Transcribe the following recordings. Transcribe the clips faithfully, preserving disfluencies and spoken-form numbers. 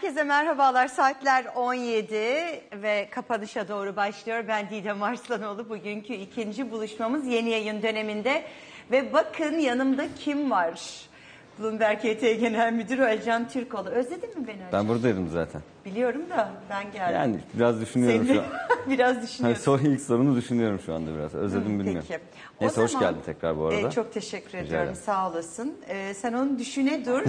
Herkese merhabalar. Saatler on yedi ve kapanışa doğru başlıyor. Ben Didem Arslanoğlu. Bugünkü ikinci buluşmamız yeni yayın döneminde. Ve bakın yanımda kim var? Bloomberg H T Genel Müdürü Özcan Türkoğlu. Özledin mi beni Özcan? Ben buradaydım zaten. Biliyorum da ben geldim. Yani biraz düşünüyorum Seni şu an. biraz düşünüyorum. Hani soru ilk sorunu düşünüyorum şu anda biraz. Özledim bilmiyorum. Peki. Neyse O hoş zaman, geldin tekrar bu arada. E, çok teşekkür Rica ediyorum. ederim. Sağ olasın. E, sen onu düşüne dur.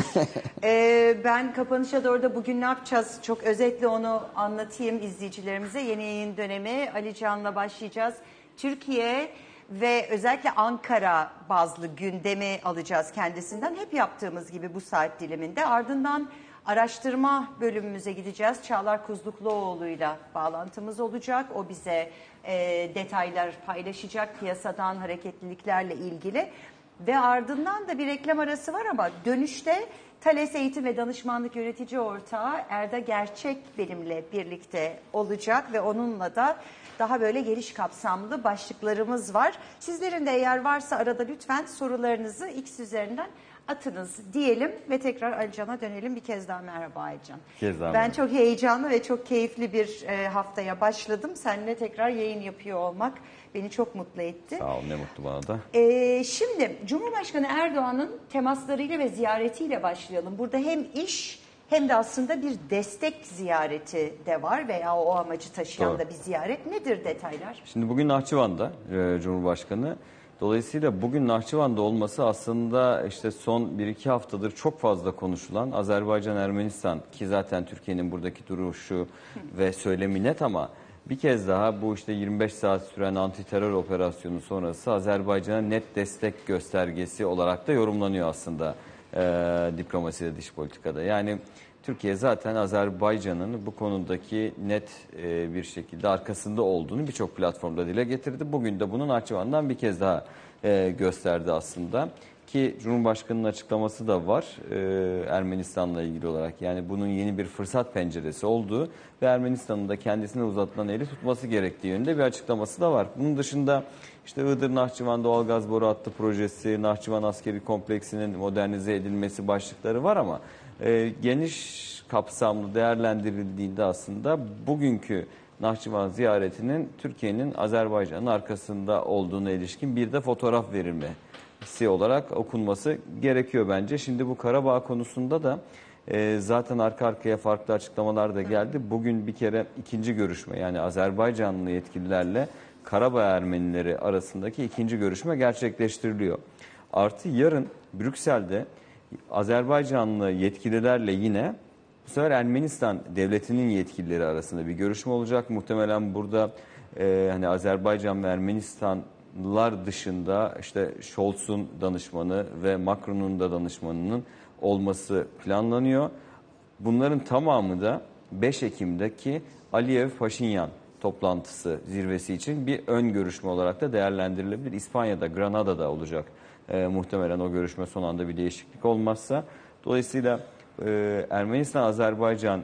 e, ben kapanışa doğru da bugün ne yapacağız? Çok özetle onu anlatayım izleyicilerimize. Yeni yayın dönemi Ali Can'la başlayacağız. Türkiye ve özellikle Ankara bazlı gündemi alacağız kendisinden. Hep yaptığımız gibi bu saat diliminde. Ardından araştırma bölümümüze gideceğiz. Çağlar Kuzlukluoğlu'yla bağlantımız olacak. O bize e, detaylar paylaşacak piyasadan hareketliliklerle ilgili. Ve ardından da bir reklam arası var ama dönüşte Thales Eğitim ve Danışmanlık Yönetici Ortağı Erda Gerçek benimle birlikte olacak ve onunla da daha böyle geniş kapsamlı başlıklarımız var. Sizlerin de eğer varsa arada lütfen sorularınızı X üzerinden atınız diyelim ve tekrar Ali Can'a dönelim. Bir kez daha merhaba Ali Can. Kez daha ben merhaba. çok heyecanlı ve çok keyifli bir e, haftaya başladım. Seninle tekrar yayın yapıyor olmak beni çok mutlu etti. Sağ ol, ne mutlu bana da. E, şimdi Cumhurbaşkanı Erdoğan'ın temaslarıyla ve ziyaretiyle başlayalım. Burada hem iş hem de aslında bir destek ziyareti de var veya o amacı taşıyan Doğru. da bir ziyaret. Nedir detaylar? Şimdi bugün Nahçıvan'da e, Cumhurbaşkanı. Dolayısıyla bugün Nahçıvan'da olması aslında işte son bir iki haftadır çok fazla konuşulan Azerbaycan-Ermenistan ki zaten Türkiye'nin buradaki duruşu ve söylemi net ama bir kez daha bu işte yirmi beş saat süren anti terör operasyonu sonrası Azerbaycan'a net destek göstergesi olarak da yorumlanıyor aslında e, diplomaside, dış politikada. Yani Türkiye zaten Azerbaycan'ın bu konudaki net e, bir şekilde arkasında olduğunu birçok platformda dile getirdi. Bugün de bunun Nahçıvan'dan bir kez daha e, gösterdi aslında. Ki Cumhurbaşkanı'nın açıklaması da var e, Ermenistan'la ilgili olarak. Yani bunun yeni bir fırsat penceresi olduğu ve Ermenistan'ın da kendisine uzatılan eli tutması gerektiği yönünde bir açıklaması da var. Bunun dışında işte Iğdır-Nahçıvan doğalgaz boru hattı projesi, Nahçıvan askeri kompleksinin modernize edilmesi başlıkları var ama e, geniş kapsamlı değerlendirildiğinde aslında bugünkü Nahçıvan ziyaretinin Türkiye'nin Azerbaycan'ın arkasında olduğuna ilişkin bir de fotoğraf verilmesi olarak okunması gerekiyor bence. Şimdi bu Karabağ konusunda da e, zaten arka arkaya farklı açıklamalar da geldi. Bugün bir kere ikinci görüşme yani Azerbaycanlı yetkililerle Karabağ Ermenileri arasındaki ikinci görüşme gerçekleştiriliyor. Artı yarın Brüksel'de Azerbaycanlı yetkililerle yine bu sefer Ermenistan devletinin yetkilileri arasında bir görüşme olacak. Muhtemelen burada e, hani Azerbaycan ve Ermenistanlılar dışında işte Scholz'un danışmanı ve Macron'un da danışmanının olması planlanıyor. Bunların tamamı da beş Ekim'deki Aliyev-Paşinyan toplantısı zirvesi için bir ön görüşme olarak da değerlendirilebilir. İspanya'da, Granada'da olacak e, muhtemelen o görüşme son anda bir değişiklik olmazsa. Dolayısıyla e, Ermenistan-Azerbaycan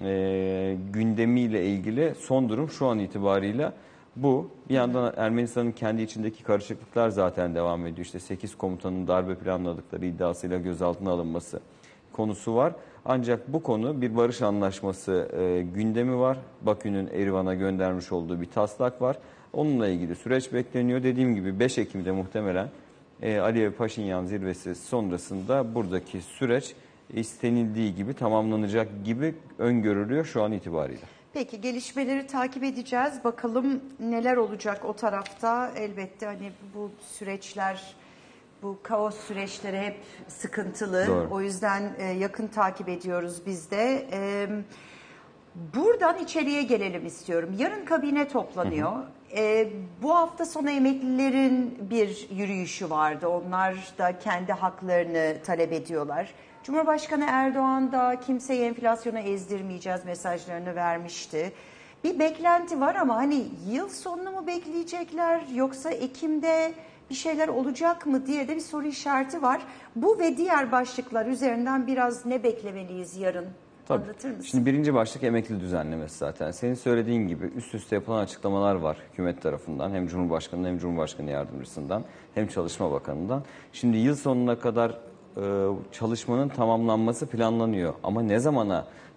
e, gündemiyle ilgili son durum şu an itibariyle bu. Bir yandan Ermenistan'ın kendi içindeki karışıklıklar zaten devam ediyor. İşte sekiz komutanın darbe planladıkları iddiasıyla gözaltına alınması konusu var. Ancak bu konu bir barış anlaşması e, gündemi var. Bakü'nün Erivan'a göndermiş olduğu bir taslak var. Onunla ilgili süreç bekleniyor. Dediğim gibi beş Ekim'de muhtemelen e, Aliyev-Paşinyan zirvesi sonrasında buradaki süreç istenildiği gibi tamamlanacak gibi öngörülüyor şu an itibariyle. Peki gelişmeleri takip edeceğiz. Bakalım neler olacak o tarafta. Elbette hani bu süreçler, bu kaos süreçleri hep sıkıntılı. Doğru. O yüzden e, yakın takip ediyoruz biz de. E, buradan içeriye gelelim istiyorum. Yarın kabine toplanıyor. Hı hı. E, bu hafta sonu emeklilerin bir yürüyüşü vardı. Onlar da kendi haklarını talep ediyorlar. Cumhurbaşkanı Erdoğan da kimseyi enflasyona ezdirmeyeceğiz mesajlarını vermişti. Bir beklenti var ama hani yıl sonunu mu bekleyecekler yoksa Ekim'de bir şeyler olacak mı diye de bir soru işareti var. Bu ve diğer başlıklar üzerinden biraz ne beklemeliyiz yarın? Tabii. Anlatır mısın? Şimdi birinci başlık emekli düzenlemesi zaten. Senin söylediğin gibi üst üste yapılan açıklamalar var hükümet tarafından. Hem Cumhurbaşkanı hem Cumhurbaşkanı Yardımcısından hem Çalışma Bakanı'ndan. Şimdi yıl sonuna kadar çalışmanın tamamlanması planlanıyor. Ama ne zamana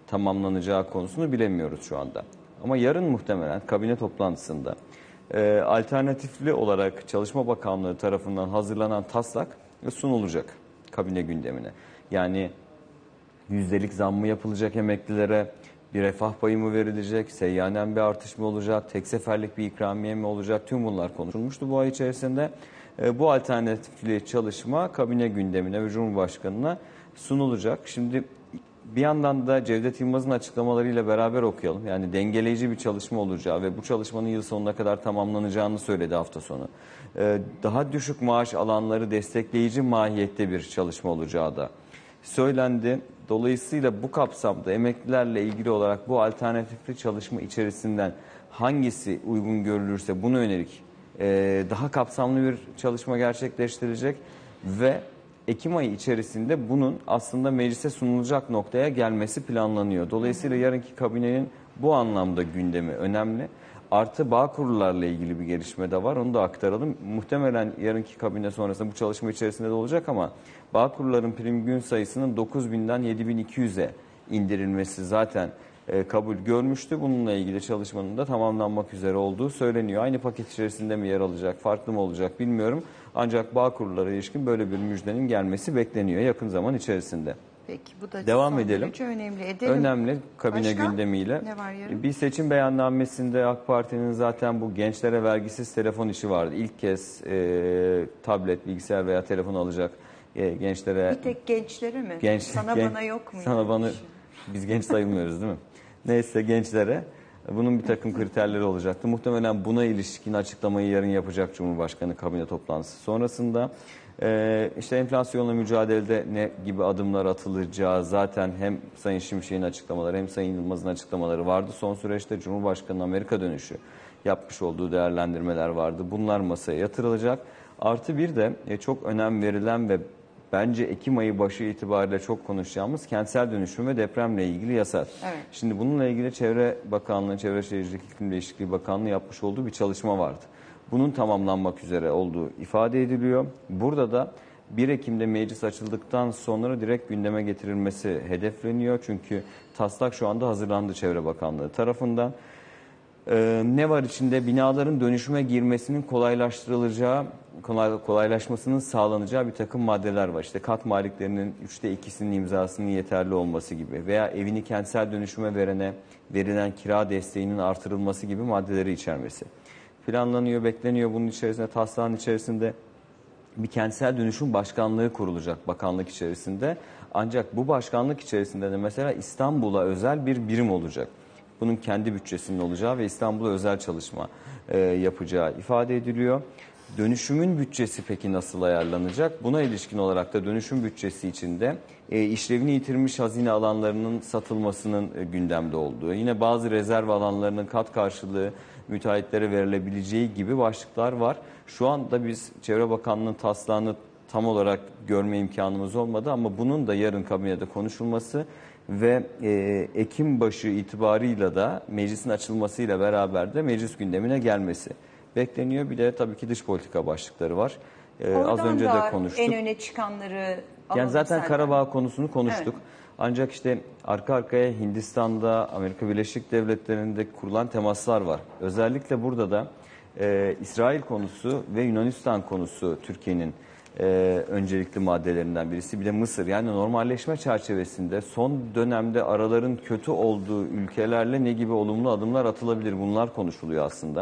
tamamlanacağı konusunu bilemiyoruz şu anda. Ama yarın muhtemelen kabine toplantısında e, alternatifli olarak Çalışma Bakanlığı tarafından hazırlanan taslak sunulacak kabine gündemine. Yani yüzdelik zam mı yapılacak emeklilere, bir refah payı mı verilecek, seyyanen bir artış mı olacak, tek seferlik bir ikramiye mi olacak, tüm bunlar konuşulmuştu bu ay içerisinde. E, bu alternatifli çalışma kabine gündemine ve Cumhurbaşkanı'na sunulacak. Şimdi bir yandan da Cevdet Yılmaz'ın açıklamalarıyla beraber okuyalım. Yani dengeleyici bir çalışma olacağı ve bu çalışmanın yıl sonuna kadar tamamlanacağını söyledi hafta sonu. Ee, daha düşük maaş alanları destekleyici mahiyette bir çalışma olacağı da söylendi. Dolayısıyla bu kapsamda emeklilerle ilgili olarak bu alternatifli çalışma içerisinden hangisi uygun görülürse buna yönelik e, daha kapsamlı bir çalışma gerçekleştirilecek ve Ekim ayı içerisinde bunun aslında meclise sunulacak noktaya gelmesi planlanıyor. Dolayısıyla yarınki kabinenin bu anlamda gündemi önemli. Artı bağ kurullarla ilgili bir gelişme de var. Onu da aktaralım. Muhtemelen yarınki kabine sonrasında bu çalışma içerisinde de olacak ama bağ kurulların prim gün sayısının dokuz binden yedi bin iki yüze indirilmesi zaten e, kabul görmüştü. Bununla ilgili çalışmanın da tamamlanmak üzere olduğu söyleniyor. Aynı paket içerisinde mi yer alacak, farklı mı olacak bilmiyorum. Ancak bağ kurullara ilişkin böyle bir müjdenin gelmesi bekleniyor yakın zaman içerisinde. Peki bu da devam son edelim. derece önemli. Edelim. Önemli kabine Başka? gündemiyle. Ne var yarın? Bir seçim beyannamesinde AK Parti'nin zaten bu gençlere vergisiz telefon işi vardı. İlk kez e, tablet, bilgisayar veya telefon alacak e, gençlere. Bir tek gençlere mi? Genç, sana gen, bana yok mu? Sana yani? bana, biz genç sayılmıyoruz değil mi? Neyse gençlere. Bunun bir takım kriterleri olacaktı. Muhtemelen buna ilişkin açıklamayı yarın yapacak Cumhurbaşkanı kabine toplantısı sonrasında. Ee, işte enflasyonla mücadelede ne gibi adımlar atılacağı zaten hem Sayın Şimşek'in açıklamaları hem Sayın Yılmaz'ın açıklamaları vardı. Son süreçte Cumhurbaşkanı'nın Amerika dönüşü yapmış olduğu değerlendirmeler vardı. Bunlar masaya yatırılacak. Artı bir de çok önem verilen ve bence Ekim ayı başı itibariyle çok konuşacağımız kentsel dönüşüm ve depremle ilgili yasa. Evet. Şimdi bununla ilgili Çevre Bakanlığı, Çevre Şehircilik İklim Değişikliği Bakanlığı yapmış olduğu bir çalışma vardı. Bunun tamamlanmak üzere olduğu ifade ediliyor. Burada da bir Ekim'de meclis açıldıktan sonra direkt gündeme getirilmesi hedefleniyor. Çünkü taslak şu anda hazırlandı Çevre Bakanlığı tarafından. Ee, ne var içinde? Binaların dönüşüme girmesinin kolaylaştırılacağı, kolay, kolaylaşmasının sağlanacağı bir takım maddeler var. İşte kat maliklerinin üçte ikisinin imzasının yeterli olması gibi veya evini kentsel dönüşüme verene verilen kira desteğinin artırılması gibi maddeleri içermesi planlanıyor, bekleniyor. Bunun içerisinde, taslağın içerisinde bir kentsel dönüşüm başkanlığı kurulacak bakanlık içerisinde. Ancak bu başkanlık içerisinde de mesela İstanbul'a özel bir birim olacak. Bunun kendi bütçesinin olacağı ve İstanbul'a özel çalışma e, yapacağı ifade ediliyor. Dönüşümün bütçesi peki nasıl ayarlanacak? Buna ilişkin olarak da dönüşüm bütçesi içinde e, işlevini yitirmiş hazine alanlarının satılmasının e, gündemde olduğu, yine bazı rezerv alanlarının kat karşılığı müteahhitlere verilebileceği gibi başlıklar var. Şu anda biz Çevre Bakanlığı'nın taslağını tam olarak görme imkanımız olmadı ama bunun da yarın kabinede konuşulması ve e, Ekim başı itibarıyla da meclisin açılmasıyla beraber de meclis gündemine gelmesi bekleniyor. Bir de tabii ki dış politika başlıkları var. E, az önce de konuştuk. En öne çıkanları yani zaten senden. Karabağ konusunu konuştuk. Evet. Ancak işte arka arkaya Hindistan'da, Amerika Birleşik Devletleri'nde kurulan temaslar var. Özellikle burada da e, İsrail konusu ve Yunanistan konusu Türkiye'nin e, öncelikli maddelerinden birisi. Bir de Mısır. Yani normalleşme çerçevesinde son dönemde araların kötü olduğu ülkelerle ne gibi olumlu adımlar atılabilir? Bunlar konuşuluyor aslında.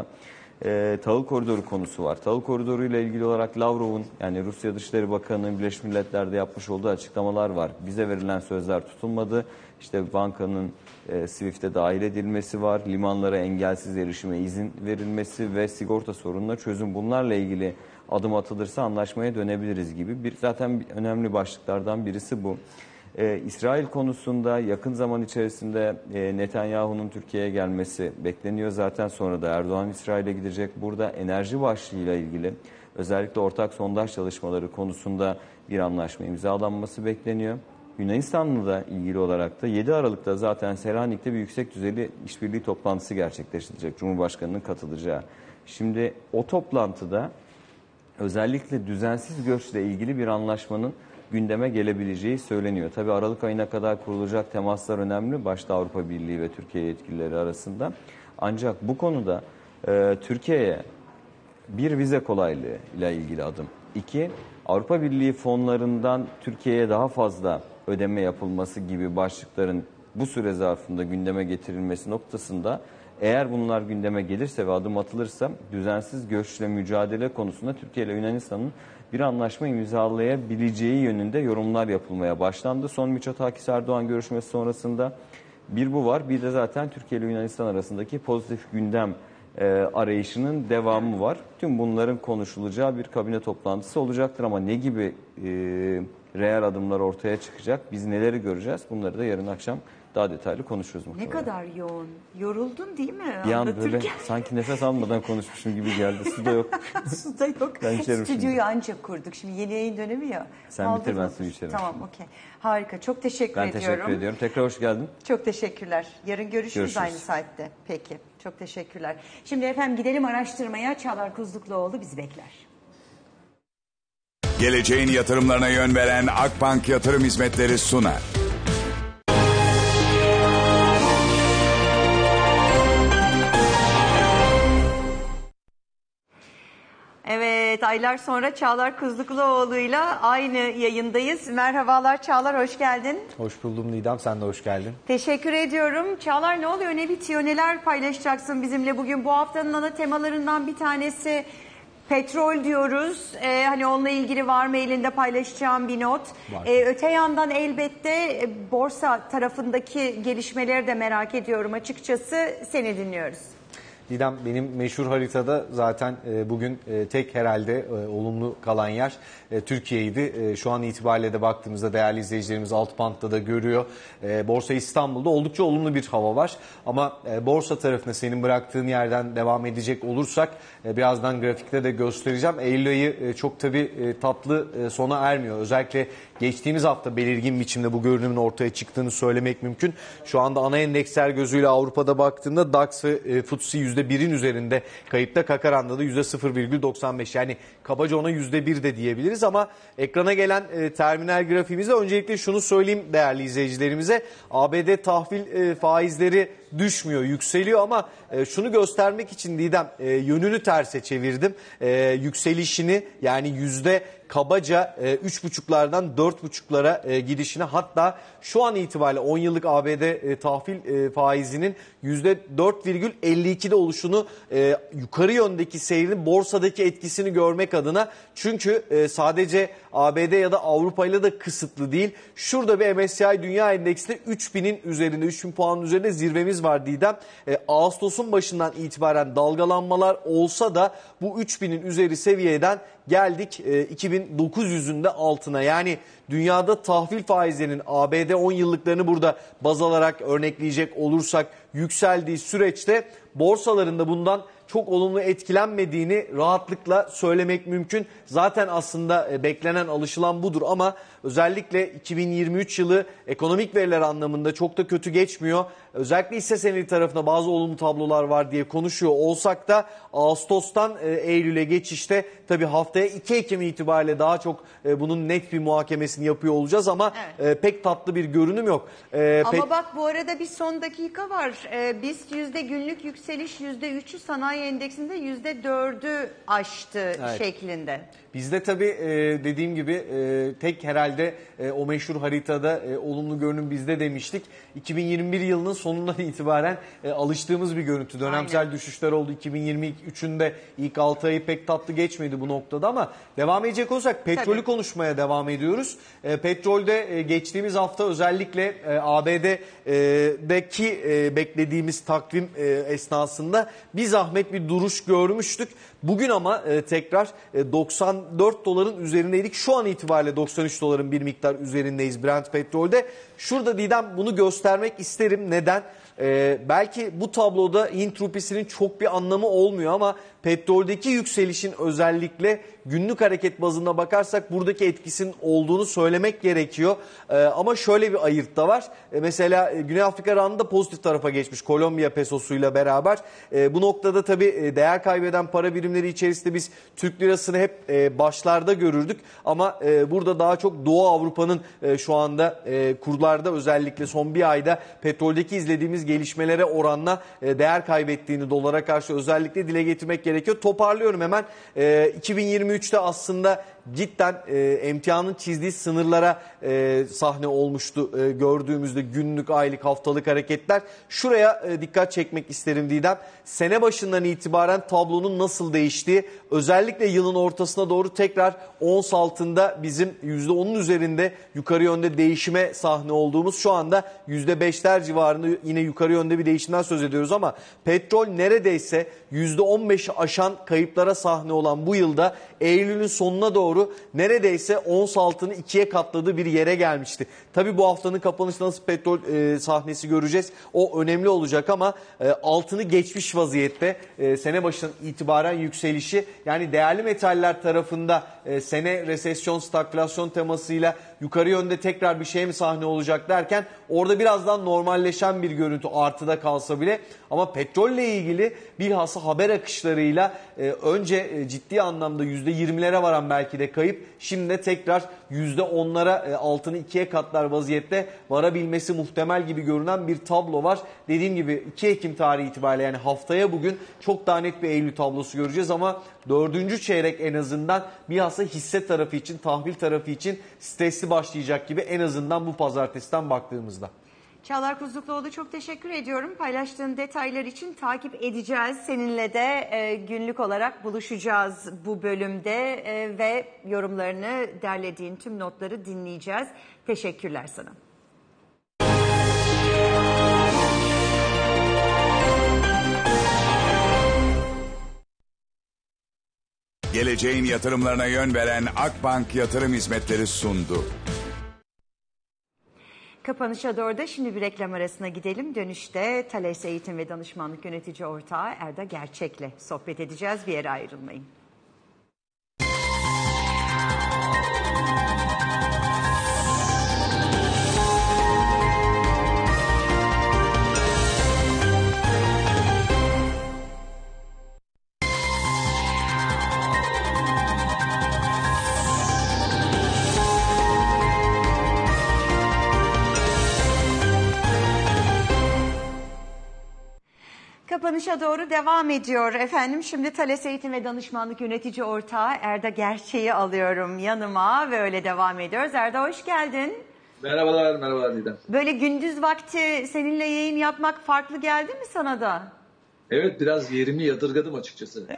E, tahıl koridoru konusu var. Tahıl koridoru ile ilgili olarak Lavrov'un, yani Rusya Dışişleri Bakanı'nın Birleşmiş Milletler'de yapmış olduğu açıklamalar var. Bize verilen sözler tutulmadı. İşte bankanın e, Swift'e dahil edilmesi var. Limanlara engelsiz erişime izin verilmesi ve sigorta sorununa çözüm. Bunlarla ilgili adım atılırsa anlaşmaya dönebiliriz gibi. Bir, zaten önemli başlıklardan birisi bu. Ee, İsrail konusunda yakın zaman içerisinde e, Netanyahu'nun Türkiye'ye gelmesi bekleniyor. Zaten sonra da Erdoğan İsrail'e gidecek. Burada enerji başlığıyla ilgili özellikle ortak sondaj çalışmaları konusunda bir anlaşma imzalanması bekleniyor. Yunanistan'la da ilgili olarak da yedi Aralık'ta zaten Selanik'te bir yüksek düzeyli işbirliği toplantısı gerçekleştirecek. Cumhurbaşkanı'nın katılacağı. Şimdi o toplantıda özellikle düzensiz göçle ilgili bir anlaşmanın gündeme gelebileceği söyleniyor. Tabii Aralık ayına kadar kurulacak temaslar önemli. Başta Avrupa Birliği ve Türkiye yetkilileri arasında. Ancak bu konuda e, Türkiye'ye bir vize kolaylığı ile ilgili adım. İki, Avrupa Birliği fonlarından Türkiye'ye daha fazla ödeme yapılması gibi başlıkların bu süre zarfında gündeme getirilmesi noktasında eğer bunlar gündeme gelirse ve adım atılırsa düzensiz göçle mücadele konusunda Türkiye ile Yunanistan'ın bir anlaşma imzalayabileceği yönünde yorumlar yapılmaya başlandı. Son Mitsotakis Erdoğan görüşmesi sonrasında bir bu var, bir de zaten Türkiye ile Yunanistan arasındaki pozitif gündem e, arayışının devamı var. Tüm bunların konuşulacağı bir kabine toplantısı olacaktır ama ne gibi e, reel adımlar ortaya çıkacak, biz neleri göreceğiz, bunları da yarın akşam daha detaylı konuşuruz muhtemelen. Ne kadar yoğun. Yoruldun değil mi? Bir an böyle sanki nefes almadan konuşmuşum gibi geldi. Su da yok. Su da yok. Ben içerim Stüdyoyu şimdi. ancak kurduk. Şimdi yeni yayın dönemi ya. Sen bitir, ben suyu içerim. Tamam, okey. Harika. Çok teşekkür Ben ediyorum. teşekkür ediyorum. Tekrar hoş geldin. Çok teşekkürler. Yarın görüşürüz, Görüşürüz. aynı saatte. Peki. Çok teşekkürler. Şimdi efendim gidelim araştırmaya. Çağlar Kuzlukluoğlu bizi bekler. Geleceğin yatırımlarına yön veren Akbank Yatırım Hizmetleri sunar. Evet, aylar sonra Çağlar Kuzlukluoğlu'yla aynı yayındayız. Merhabalar Çağlar, hoş geldin. Hoş buldum Nidam, sen de hoş geldin. Teşekkür ediyorum. Çağlar, ne oluyor, ne bitiyor, neler paylaşacaksın bizimle bugün? Bu haftanın ana temalarından bir tanesi petrol diyoruz. Ee, hani onunla ilgili var mı elinde paylaşacağım bir not? Ee, öte yandan elbette e, borsa tarafındaki gelişmeleri de merak ediyorum açıkçası. Seni dinliyoruz. Didem, benim meşhur haritada zaten e, bugün e, tek herhalde e, olumlu kalan yer e, Türkiye'ydi. E, şu an itibariyle de baktığımızda değerli izleyicilerimiz alt bantta da görüyor. E, Borsa İstanbul'da oldukça olumlu bir hava var. Ama e, borsa tarafına senin bıraktığın yerden devam edecek olursak e, birazdan grafikte de göstereceğim. Eylül ayı e, çok tabii e, tatlı e, sona ermiyor. Özellikle geçtiğimiz hafta belirgin biçimde bu görünümün ortaya çıktığını söylemek mümkün. Şu anda ana endeksler gözüyle Avrupa'da baktığında DAX ve e, F T S E yüzde birin üzerinde kayıpta, Kakaran'da da yüzde sıfır virgül doksan beş, yani kabaca ona yüzde bir de diyebiliriz ama ekrana gelen e, terminal grafiğimizde öncelikle şunu söyleyeyim değerli izleyicilerimize: A B D tahvil e, faizleri düşmüyor, yükseliyor ama e, şunu göstermek için Didem e, yönünü terse çevirdim. E, yükselişini, yani yüzde kabaca e, üç buçuklardan dört buçuklara e, gidişine, hatta şu an itibariyle on yıllık A B D e, tahvil e, faizinin yüzde dört virgül elli ikide oluşunu, e, yukarı yöndeki seyrinin borsadaki etkisini görmek adına, çünkü e, sadece A B D ya da Avrupa ile de kısıtlı değil. Şurada bir M S C I Dünya Endeksinde üç binin üzerinde, üç bin puanın üzerinde zirvemiz var Didem. E, Ağustos'un başından itibaren dalgalanmalar olsa da bu üç binin üzeri seviyeden geldik e, iki bin dokuz yüzün de altına. Yani dünyada tahvil faizlerinin A B D on yıllıklarını burada baz alarak örnekleyecek olursak yükseldiği süreçte borsalarında bundan çok olumlu etkilenmediğini rahatlıkla söylemek mümkün. Zaten aslında beklenen, alışılan budur ama özellikle iki bin yirmi üç yılı ekonomik veriler anlamında çok da kötü geçmiyor. Özellikle hisse senedi tarafında bazı olumlu tablolar var diye konuşuyor olsak da Ağustos'tan Eylül'e geçişte tabii haftaya iki Ekim itibariyle daha çok bunun net bir muhakemesini yapıyor olacağız ama evet, pek tatlı bir görünüm yok. Ama pek... bak bu arada bir son dakika var. BIST yüzde günlük yükseliş yüzde üçü, sanayi endeksinde yüzde dördü aştı evet, şeklinde. Bizde tabii dediğim gibi tek herhalde o meşhur haritada olumlu görünüm bizde demiştik. iki bin yirmi bir yılının sonundan itibaren alıştığımız bir görüntü. Dönemsel Aynen. düşüşler oldu. iki bin yirmi üçün de ilk altı ayı pek tatlı geçmedi bu noktada ama devam edecek olursak petrolü tabii konuşmaya devam ediyoruz. Petrolde geçtiğimiz hafta özellikle A B D'deki beklediğimiz takvim esnasında bir zahmet bir duruş görmüştük. Bugün ama tekrar doksan dört doların üzerindeydik. Şu an itibariyle doksan üç doların bir miktar üzerindeyiz Brent petrolde. Şurada Didem bunu göstermek isterim. Neden? Ee, belki bu tabloda Hint rupisinin çok bir anlamı olmuyor ama petroldeki yükselişin özellikle günlük hareket bazında bakarsak buradaki etkisinin olduğunu söylemek gerekiyor. E, ama şöyle bir ayırt da var. E, mesela e, Güney Afrika randında pozitif tarafa geçmiş Kolombiya pesosuyla beraber. E, bu noktada tabii e, değer kaybeden para birimleri içerisinde biz Türk lirasını hep e, başlarda görürdük. Ama e, burada daha çok Doğu Avrupa'nın e, şu anda e, kurlarda özellikle son bir ayda petroldeki izlediğimiz gelişmelere oranla e, değer kaybettiğini dolara karşı özellikle dile getirmek gerekiyor. Toparlıyorum hemen. E, iki bin yirmi üçte aslında cidden e, emtianın çizdiği sınırlara e, sahne olmuştu e, gördüğümüzde günlük, aylık, haftalık hareketler. Şuraya e, dikkat çekmek isterim Didem. Sene başından itibaren tablonun nasıl değiştiği, özellikle yılın ortasına doğru tekrar ons altında bizim yüzde onun üzerinde yukarı yönde değişime sahne olduğumuz, şu anda yüzde beşler civarında yine yukarı yönde bir değişimden söz ediyoruz ama petrol neredeyse yüzde on beşi aşan kayıplara sahne olan bu yılda Eylül'ün sonuna doğru neredeyse ons altını ikiye katladığı bir yere gelmişti. Tabii bu haftanın kapanışında nasıl petrol e, sahnesi göreceğiz, o önemli olacak ama e, altını geçmiş vaziyette e, sene başından itibaren yükselişi, yani değerli metaller tarafında e, sene resesyon, stagflasyon temasıyla yukarı yönde tekrar bir şey mi sahne olacak derken orada birazdan normalleşen bir görüntü artıda kalsa bile, ama petrolle ilgili bilhassa haber akışlarıyla e, önce e, ciddi anlamda yüzde yirmilere varan belki de kayıp, şimdi de tekrar yüzde onlara e, altını ikiye katlar vaziyette varabilmesi muhtemel gibi görünen bir tablo var. Dediğim gibi iki Ekim tarihi itibariyle, yani haftaya bugün çok daha net bir Eylül tablosu göreceğiz ama dördüncü çeyrek en azından bilhassa hisse tarafı için, tahvil tarafı için stresli başlayacak gibi, en azından bu pazartesiden baktığımızda. Çağlar Kuzlukluoğlu, çok teşekkür ediyorum. Paylaştığın detaylar için takip edeceğiz. Seninle de e, günlük olarak buluşacağız bu bölümde e, ve yorumlarını, derlediğin tüm notları dinleyeceğiz. Teşekkürler sana. Geleceğin yatırımlarına yön veren Akbank Yatırım Hizmetleri sundu. Kapanışa doğru da şimdi bir reklam arasına gidelim. Dönüşte Thales Eğitim ve Danışmanlık Yönetici Ortağı Erda Gerçek'le sohbet edeceğiz. Bir yere ayrılmayın. Kapanışa doğru devam ediyor efendim. Şimdi Thales Eğitim ve Danışmanlık Yönetici Ortağı Erda Gerçek'i alıyorum yanıma ve öyle devam ediyoruz. Erda, hoş geldin. Merhabalar, merhabalar Didem. Böyle gündüz vakti seninle yayın yapmak farklı geldi mi sana da? Evet, biraz yerimi yadırgadım açıkçası.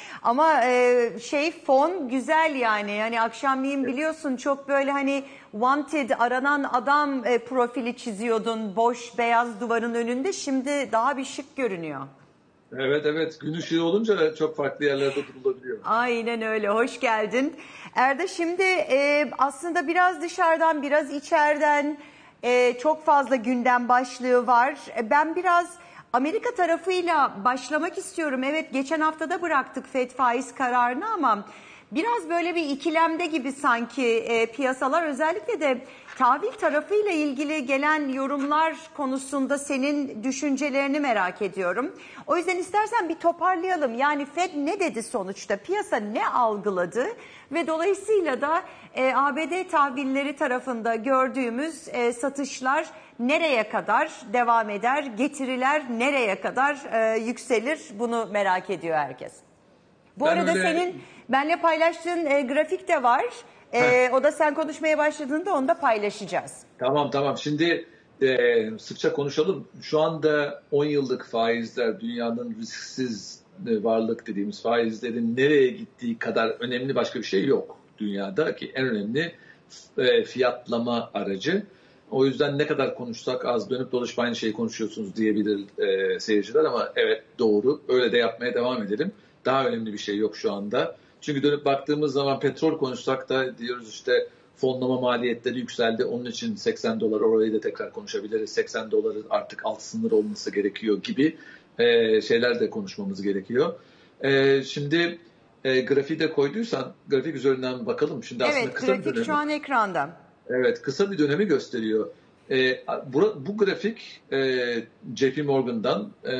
Ama e, şey fon güzel yani. Yani akşamleyin biliyorsun çok böyle hani wanted, aranan adam e, profili çiziyordun boş beyaz duvarın önünde. Şimdi daha bir şık görünüyor. Evet evet, gün ışığı olunca çok farklı yerlerde durulabiliyor. Aynen öyle, hoş geldin. Erda, şimdi e, aslında biraz dışarıdan biraz içeriden e, çok fazla gündem başlığı var. E, ben biraz Amerika tarafıyla başlamak istiyorum. Evet, geçen haftada bıraktık Fed faiz kararını ama biraz böyle bir ikilemde gibi sanki e, piyasalar, özellikle de tahvil tarafıyla ilgili gelen yorumlar konusunda senin düşüncelerini merak ediyorum. O yüzden istersen bir toparlayalım. Yani Fed ne dedi sonuçta? Piyasa ne algıladı? Ve dolayısıyla da e, A B D tahvilleri tarafında gördüğümüz e, satışlar nereye kadar devam eder? Getiriler nereye kadar e, yükselir? Bunu merak ediyor herkes. Bu Ben arada öyle... senin benimle paylaştığın e, grafik de var. E, o da sen konuşmaya başladığında onu da paylaşacağız. Tamam tamam. Şimdi e, sıkça konuşalım. Şu anda on yıllık faizler, dünyanın risksiz varlık dediğimiz faizlerin nereye gittiği kadar önemli başka bir şey yok dünyada, ki en önemli e, fiyatlama aracı. O yüzden ne kadar konuşsak az, dönüp dolaşıp aynı şeyi konuşuyorsunuz diyebilir e, seyirciler, ama evet, doğru, öyle de yapmaya devam edelim. Daha önemli bir şey yok şu anda. Çünkü dönüp baktığımız zaman petrol konuşsak da diyoruz işte fonlama maliyetleri yükseldi. Onun için seksen dolar, orayı da tekrar konuşabiliriz. seksen doların artık alt sınır olması gerekiyor gibi e, şeyler de konuşmamız gerekiyor. E, şimdi e, grafiği de koyduysan grafik üzerinden bakalım. Şimdi aslında Evet, kısa bir grafik dönemi, şu an ekranda. evet, kısa bir dönemi gösteriyor. E, bu, bu grafik e, J P Morgan'dan e,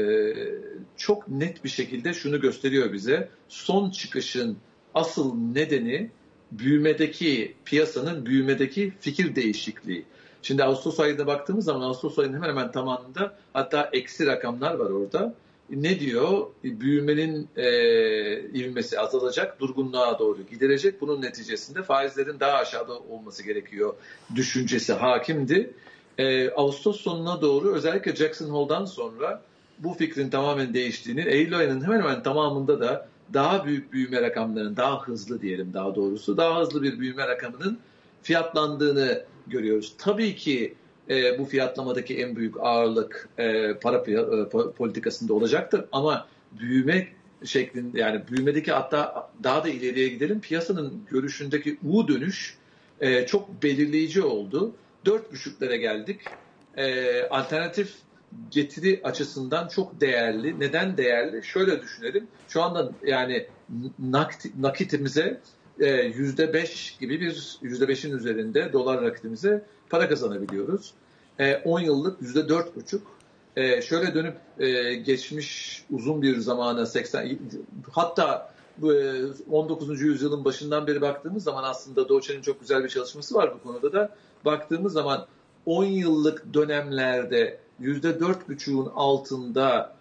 çok net bir şekilde şunu gösteriyor bize. Son çıkışın asıl nedeni büyümedeki, piyasanın büyümedeki fikir değişikliği. Şimdi Ağustos ayına baktığımız zaman Ağustos ayının hemen hemen tamamında hatta eksi rakamlar var orada. Ne diyor? Büyümenin e, ivmesi azalacak, durgunluğa doğru giderecek. Bunun neticesinde faizlerin daha aşağıda olması gerekiyor düşüncesi hakimdi. E, Ağustos sonuna doğru özellikle Jackson Hole'dan sonra bu fikrin tamamen değiştiğini, Eylül ayının hemen hemen tamamında da daha büyük büyüme rakamlarının, daha hızlı diyelim daha doğrusu, daha hızlı bir büyüme rakamının fiyatlandığını görüyoruz. Tabii ki e, bu fiyatlamadaki en büyük ağırlık e, para e, politikasında olacaktır ama büyüme şeklinde, yani büyümedeki, hatta daha da ileriye gidelim, piyasanın görüşündeki U dönüş e, çok belirleyici oldu. Dört buçuklara geldik. E, alternatif getiri açısından çok değerli. Neden değerli? Şöyle düşünelim. Şu anda yani nakit, nakitimize yüzde beş gibi bir, yüzde beşin üzerinde dolar nakitimize para kazanabiliyoruz. on yıllık yüzde dört buçuk. Şöyle dönüp e, geçmiş uzun bir zamana seksen, hatta on dokuzuncu yüzyılın başından beri baktığımız zaman aslında Deutsche'nin çok güzel bir çalışması var bu konuda da. Baktığımız zaman on yıllık dönemlerde yüzde dört buçuğun altında,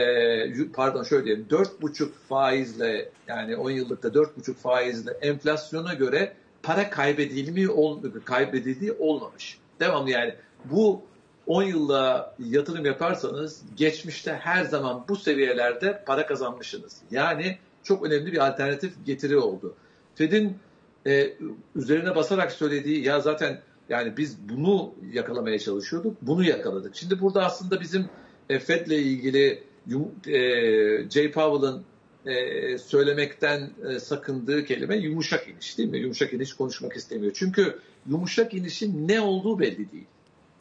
e, pardon şöyle diyelim, dört buçuk faizle, yani on yıllıkta dört buçuk faizle enflasyona göre para kaybedilmiği ol, kaybedildiği olmamış. Devamlı, yani bu on yılla yatırım yaparsanız geçmişte her zaman bu seviyelerde para kazanmışsınız. Yani çok önemli bir alternatif getiri oldu. Fed'in e, üzerine basarak söylediği, ya zaten yani biz bunu yakalamaya çalışıyorduk, bunu yakaladık. Şimdi burada aslında bizim e, Fed'le ilgili e, Jay Powell'ın e, söylemekten e, sakındığı kelime yumuşak iniş, değil mi? Yumuşak iniş konuşmak istemiyor. Çünkü yumuşak inişin ne olduğu belli değil.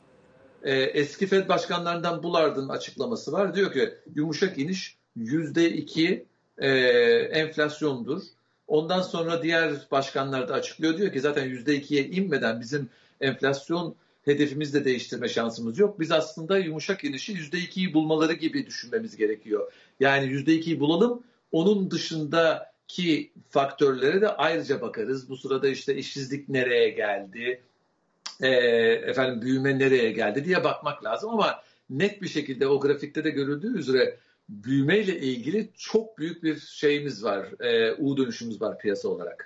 E, eski Fed başkanlarından Bullard'ın açıklaması var. Diyor ki yumuşak iniş yüzde iki e, enflasyondur. Ondan sonra diğer başkanlar da açıklıyor. Diyor ki zaten yüzde ikiye inmeden bizim enflasyon hedefimizi de değiştirme şansımız yok. Biz aslında yumuşak inişi yüzde ikiyi bulmaları gibi düşünmemiz gerekiyor. Yani yüzde ikiyi bulalım. Onun dışındaki faktörlere de ayrıca bakarız. Bu sırada işte işsizlik nereye geldi, e, efendim büyüme nereye geldi diye bakmak lazım. Ama net bir şekilde o grafikte de görüldüğü üzere büyümeyle ilgili çok büyük bir şeyimiz var. E, U dönüşümüz var piyasa olarak.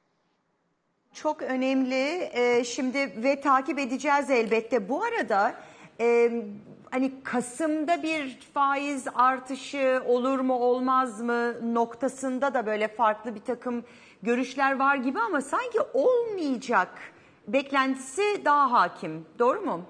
Çok önemli. Ee, şimdi ve takip edeceğiz elbette. Bu arada e, hani Kasım'da bir faiz artışı olur mu olmaz mı noktasında da böyle farklı bir takım görüşler var gibi ama sanki olmayacak beklentisi daha hakim. Doğru mu?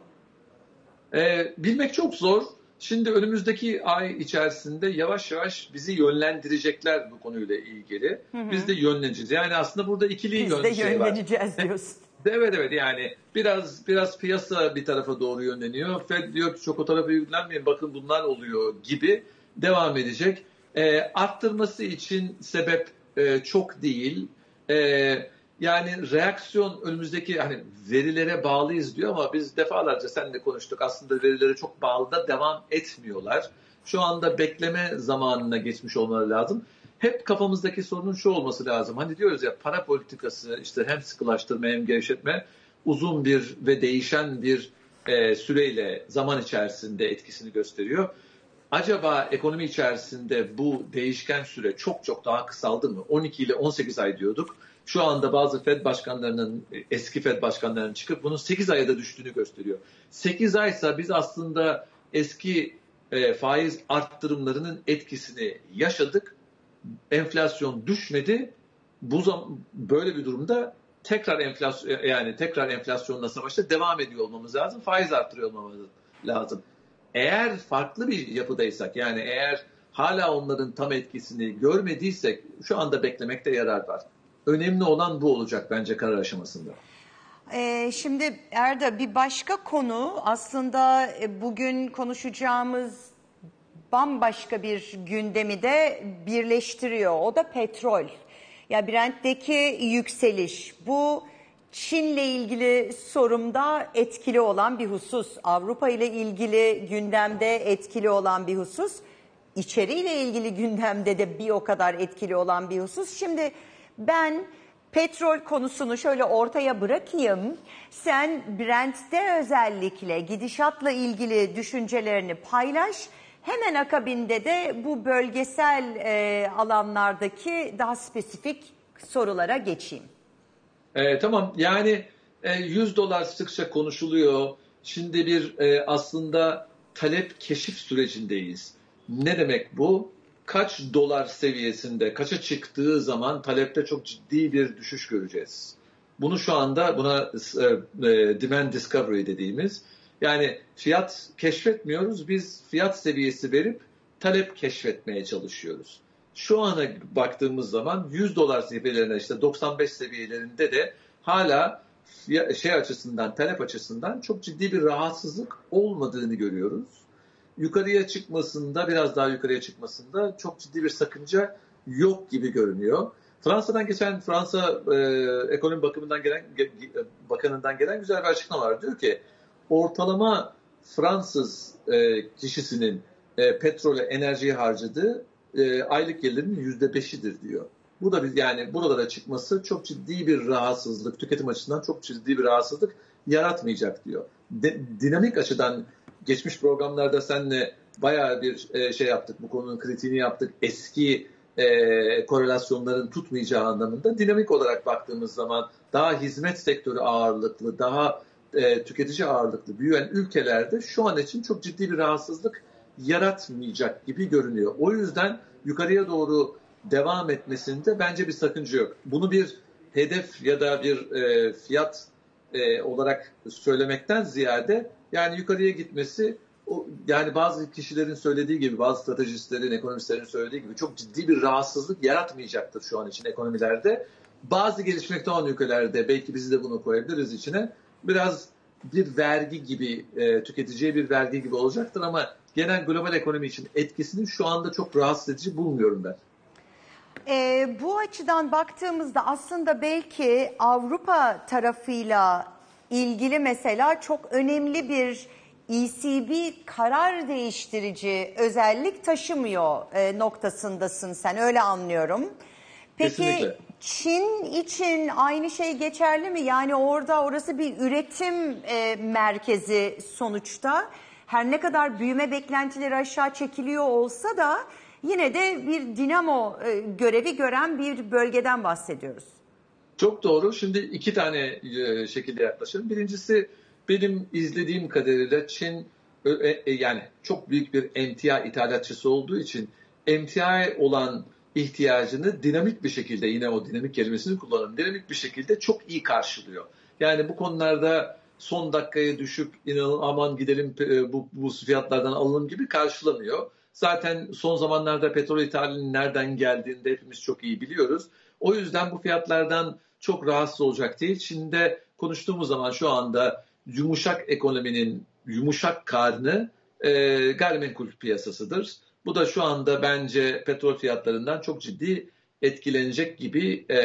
Ee, bilmek çok zor. Şimdi önümüzdeki ay içerisinde yavaş yavaş bizi yönlendirecekler bu konuyla ilgili. Hı hı. Biz de yönleneceğiz. Yani aslında burada ikili Biz yön de şey yönleneceğiz var. diyorsun. Evet evet, yani biraz biraz piyasa bir tarafa doğru yönleniyor. Fed diyor ki çok o tarafa yönlenmeyin, bakın bunlar oluyor gibi devam edecek. E, arttırması için sebep e, çok değil. E, yani reaksiyon önümüzdeki, hani verilere bağlıyız diyor ama biz defalarca seninle konuştuk. Aslında verilere çok bağlı da devam etmiyorlar. Şu anda bekleme zamanına geçmiş olmaları lazım. Hep kafamızdaki sorunun şu olması lazım. Hani diyoruz ya, para politikası işte hem sıkılaştırma hem gevşetme uzun bir ve değişen bir e, süreyle zaman içerisinde etkisini gösteriyor. Acaba ekonomi içerisinde bu değişken süre çok çok daha kısaldı mı? on iki ile on sekiz ay diyorduk. Şu anda bazı Fed başkanlarının, eski Fed başkanlarının çıkıp bunun sekiz aya da düştüğünü gösteriyor. sekiz aysa biz aslında eski e, faiz arttırımlarının etkisini yaşadık. Enflasyon düşmedi. Bu zaman böyle bir durumda tekrar enflasyon, yani tekrar enflasyonla savaşta devam ediyor olmamız lazım. Faiz arttırıyor olmamız lazım. Eğer farklı bir yapıdaysak, yani eğer hala onların tam etkisini görmediysek şu anda beklemekte yarar var. Önemli olan bu olacak bence karar aşamasında. Ee, şimdi Erda, bir başka konu aslında bugün konuşacağımız bambaşka bir gündemi de birleştiriyor. O da petrol. Ya Brent'teki yükseliş, bu Çin'le ilgili sorumda etkili olan bir husus. Avrupa ile ilgili gündemde etkili olan bir husus. İçeriyle ilgili gündemde de bir o kadar etkili olan bir husus. Şimdi ben petrol konusunu şöyle ortaya bırakayım. Sen Brent'te özellikle gidişatla ilgili düşüncelerini paylaş. Hemen akabinde de bu bölgesel e, alanlardaki daha spesifik sorulara geçeyim. E, tamam yani e, yüz dolar sıkça konuşuluyor. Şimdi bir e, aslında talep keşif sürecindeyiz. Ne demek bu? Kaç dolar seviyesinde, kaça çıktığı zaman talepte çok ciddi bir düşüş göreceğiz. Bunu şu anda buna e, demand discovery dediğimiz, yani fiyat keşfetmiyoruz, biz fiyat seviyesi verip talep keşfetmeye çalışıyoruz. Şu ana baktığımız zaman yüz dolar seviyelerine, işte doksan beş seviyelerinde de hala şey açısından, talep açısından çok ciddi bir rahatsızlık olmadığını görüyoruz. Yukarıya çıkmasında, biraz daha yukarıya çıkmasında çok ciddi bir sakınca yok gibi görünüyor. Fransa'dan geçen, Fransa e, ekonomi bakımından gelen, bakanından gelen güzel bir açıklama var. Diyor ki ortalama Fransız e, kişisinin e, petrole, enerjiye harcadığı e, aylık gelirinin yüzde beşidir diyor. Bu da bir, yani buralara çıkması çok ciddi bir rahatsızlık, tüketim açısından çok ciddi bir rahatsızlık yaratmayacak diyor. De, dinamik açıdan geçmiş programlarda seninle bayağı bir e, şey yaptık, bu konunun kritiğini yaptık. Eski e, korelasyonların tutmayacağı anlamında dinamik olarak baktığımız zaman daha hizmet sektörü ağırlıklı, daha e, tüketici ağırlıklı büyüyen ülkelerde şu an için çok ciddi bir rahatsızlık yaratmayacak gibi görünüyor. O yüzden yukarıya doğru devam etmesinde bence bir sakınca yok. Bunu bir hedef ya da bir e, fiyat e, olarak söylemekten ziyade, yani yukarıya gitmesi, o, yani bazı kişilerin söylediği gibi, bazı stratejistlerin, ekonomistlerin söylediği gibi çok ciddi bir rahatsızlık yaratmayacaktır şu an için ekonomilerde. Bazı gelişmekte olan ülkelerde belki biz de bunu koyabiliriz içine. Biraz bir vergi gibi, e, tüketiciye bir vergi gibi olacaktır ama genel global ekonomi için etkisini şu anda çok rahatsız edici bulmuyorum ben. E, bu açıdan baktığımızda aslında belki Avrupa tarafıyla ilgili mesela çok önemli bir E C B karar değiştirici özellik taşımıyor e, noktasındasın sen, öyle anlıyorum. Peki kesinlikle. Çin için aynı şey geçerli mi? Yani orada orası bir üretim e, merkezi sonuçta. Her ne kadar büyüme beklentileri aşağı çekiliyor olsa da yine de bir dinamo e, görevi gören bir bölgeden bahsediyoruz. Çok doğru. Şimdi iki tane e, şekilde yaklaşalım. Birincisi, benim izlediğim kadarıyla Çin e, e, yani çok büyük bir emtia ithalatçısı olduğu için emtia olan ihtiyacını dinamik bir şekilde, yine o dinamik kelimesini kullanalım, dinamik bir şekilde çok iyi karşılıyor. Yani bu konularda son dakikaya düşüp inanın aman gidelim bu, bu fiyatlardan alalım gibi karşılamıyor. Zaten son zamanlarda petrol ithalinin nereden geldiğini de hepimiz çok iyi biliyoruz. O yüzden bu fiyatlardan çok rahatsız olacak değil. Çin'de konuştuğumuz zaman şu anda yumuşak ekonominin yumuşak karnı e, gayrimenkul piyasasıdır. Bu da şu anda bence petrol fiyatlarından çok ciddi etkilenecek gibi e,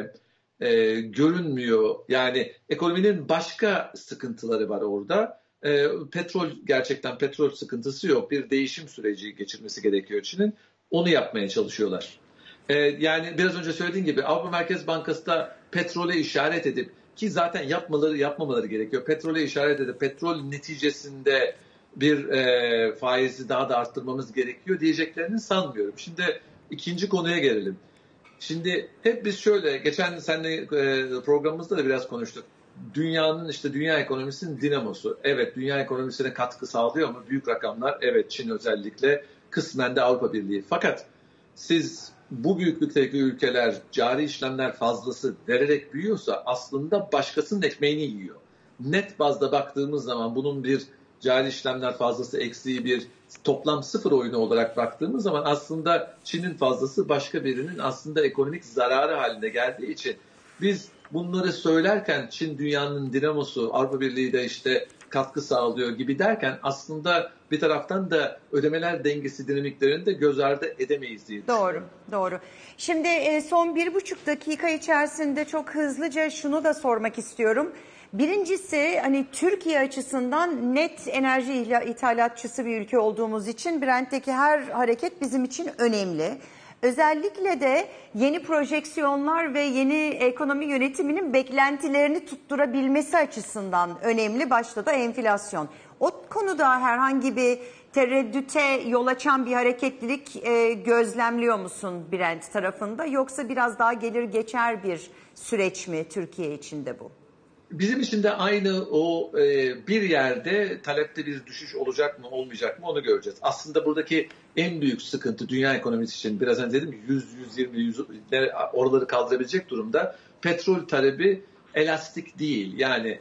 e, görünmüyor. Yani ekonominin başka sıkıntıları var orada. E, petrol, gerçekten petrol sıkıntısı yok. Bir değişim süreci geçirmesi gerekiyor Çin'in. Onu yapmaya çalışıyorlar. E, yani biraz önce söylediğim gibi Avrupa Merkez Bankası da petrole işaret edip, ki zaten yapmaları yapmamaları gerekiyor. Petrole işaret edip petrol neticesinde bir e, faizi daha da arttırmamız gerekiyor diyeceklerini sanmıyorum. Şimdi ikinci konuya gelelim. Şimdi hep biz şöyle, geçen seninle e, programımızda da biraz konuştuk. Dünyanın, işte dünya ekonomisinin dinamosu. Evet, dünya ekonomisine katkı sağlıyor mu? Büyük rakamlar. Evet, Çin özellikle. Kısmen de Avrupa Birliği. Fakat siz bu büyüklükteki ülkeler cari işlemler fazlası vererek büyüyorsa aslında başkasının ekmeğini yiyor. Net bazda baktığımız zaman bunun bir cari işlemler fazlası eksiği bir toplam sıfır oyunu olarak baktığımız zaman aslında Çin'in fazlası başka birinin aslında ekonomik zararı haline geldiği için biz bunları söylerken Çin dünyanın dinamosu, Avrupa Birliği de işte katkı sağlıyor gibi derken aslında bir taraftan da ödemeler dengesi dinamiklerini de göz ardı edemeyiz diye düşünüyorum. Doğru, doğru. Şimdi e, son bir buçuk dakika içerisinde çok hızlıca şunu da sormak istiyorum. Birincisi, hani Türkiye açısından net enerji ithalatçısı bir ülke olduğumuz için Brent'teki her hareket bizim için önemli. Özellikle de yeni projeksiyonlar ve yeni ekonomi yönetiminin beklentilerini tutturabilmesi açısından önemli. Başta da enflasyon. O konuda herhangi bir tereddüte yol açan bir hareketlilik e, gözlemliyor musun Brent tarafında? Yoksa biraz daha gelir geçer bir süreç mi Türkiye için de bu? Bizim için de aynı o e, bir yerde talepte bir düşüş olacak mı olmayacak mı onu göreceğiz. Aslında buradaki en büyük sıkıntı dünya ekonomisi için biraz önce dedim yüz yüz yirmi yüz oraları kaldırabilecek durumda petrol talebi elastik değil. Yani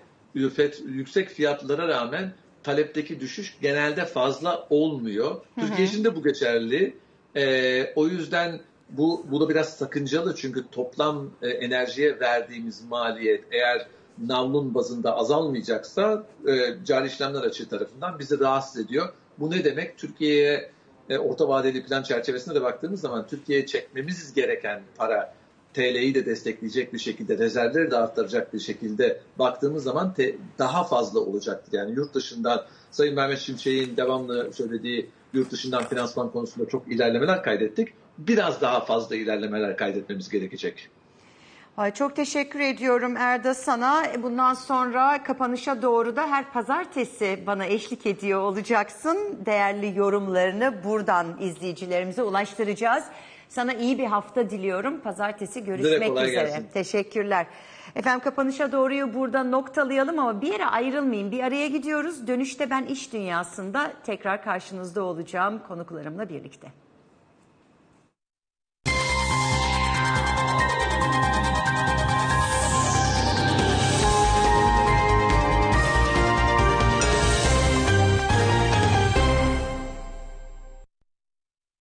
yüksek fiyatlara rağmen talepteki düşüş genelde fazla olmuyor. Hı hı. Türkiye için de bu geçerli. E, o yüzden bu, bu da biraz sakıncalı çünkü toplam e, enerjiye verdiğimiz maliyet eğer navlun bazında azalmayacaksa e, cari işlemler açığı tarafından bizi rahatsız ediyor. Bu ne demek? Türkiye'ye e, orta vadeli plan çerçevesinde de baktığımız zaman Türkiye'ye çekmemiz gereken para T L'yi de destekleyecek bir şekilde, rezervleri de arttıracak bir şekilde baktığımız zaman te, daha fazla olacaktır. Yani yurt dışından Sayın Mehmet Şimşek'in devamlı söylediği yurt dışından finansman konusunda çok ilerlemeler kaydettik. Biraz daha fazla ilerlemeler kaydetmemiz gerekecek. Ay, çok teşekkür ediyorum Erda sana. Bundan sonra kapanışa doğru da her pazartesi bana eşlik ediyor olacaksın. Değerli yorumlarını buradan izleyicilerimize ulaştıracağız. Sana iyi bir hafta diliyorum. Pazartesi görüşmek üzere. Gelsin. Teşekkürler. Efendim kapanışa doğruyu burada noktalayalım ama bir yere ayrılmayın. Bir araya gidiyoruz. Dönüşte ben iş dünyasında tekrar karşınızda olacağım konuklarımla birlikte.